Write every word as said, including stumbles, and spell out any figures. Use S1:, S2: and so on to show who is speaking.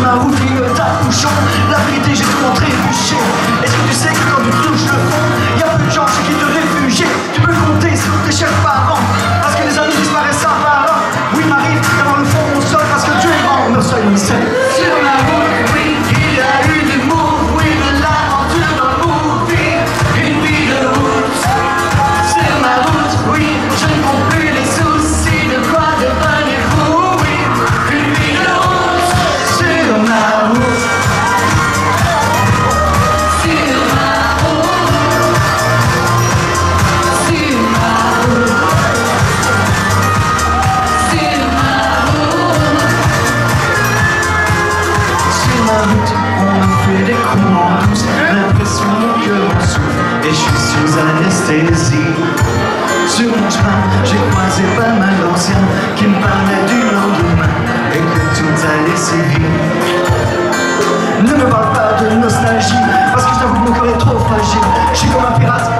S1: ma route, il me tape bouchon. La vérité, j'ai tout montré, bûché. Est-ce que tu sais que quand tu touches le fond, y a peu de gens chez qui te réfugier? Tu peux compter sur tes chers parents, parce que les amis disparaissent un par un. Oui, il m'arrive d'avoir le fond au sol, parce que Dieu est grand, mais soyons mystère. Sur la route, oui, il y a eu du move, oui, de l'aventure dans le movie. Une vie de route. Sur ma route, oui, je ne compte plus les soucis de quoi devenir fou, oui. Une vie de route. Sur ma route. Sur ma route. Sur ma route. Sur ma route. Sur ma route, on me fait des coups en douce. L'impression que mon cœur en souffle et je suis sous anesthésie. Sur mon chemin, j'ai croisé pas mal d'anciens qui me parlaient du lendemain et que tout allait si vite. Ne me parle pas de nostalgie, parce que je t'avoue que mon cœur est trop fragile. Je suis comme un pirate